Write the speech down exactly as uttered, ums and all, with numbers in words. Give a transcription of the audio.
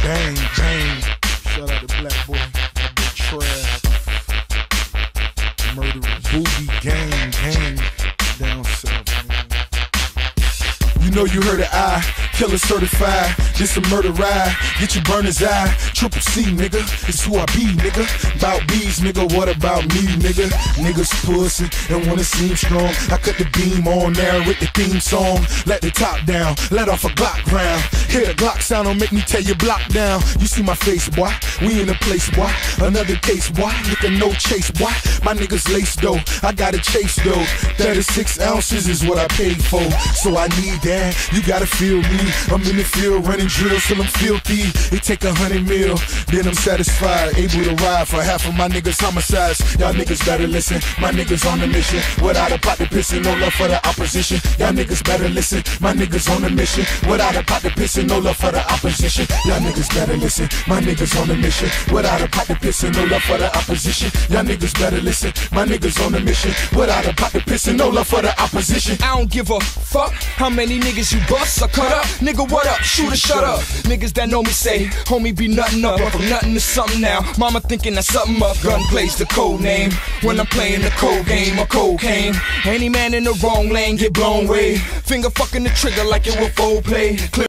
Bang, bang. Shout out to Black Boy, that big Trav. Murderers, booty gang, gang. Down south, man. You know you heard of I, killer certified. This a murder ride, get your burner's eye. Triple C, nigga, it's who I be, nigga. About bees, nigga, what about me, nigga? Niggas pussy and wanna seem strong. I cut the beam on there with the theme song. Let the top down, let off a Glock round. Hear the Glock sound, don't make me tear your block down. You see my face, boy, we in a place, boy. Another case, boy, looking no chase, boy. My niggas lace though, I gotta chase though. thirty-six ounces is what I paid for, so I need that. You gotta feel me. I'm in the field running drills till I'm filthy. It take a hundred mil, then I'm satisfied. Able to ride for half of my niggas' homicides. Y'all niggas better listen. My niggas on a mission. Without a pot to pissin', no love for the opposition. Y'all niggas better listen. My niggas on a mission. Without a pot to pissin', no love for the opposition. Y'all niggas better listen. My niggas on a mission. Without a pot to pissin', no love for the opposition. Y'all niggas better listen. My niggas on a mission. Without a pot to pissin', no love for the opposition. I don't give a fuck how many niggas you bust or cut up. Nigga, what up? Shoot or shut up. Niggas that know me say, homie be nothing up. From nothing to something now. Mama thinking that something up. Gun plays the code name when I'm playing the cold game or cocaine. Any man in the wrong lane get blown away. Finger fucking the trigger like it was foreplay. Clear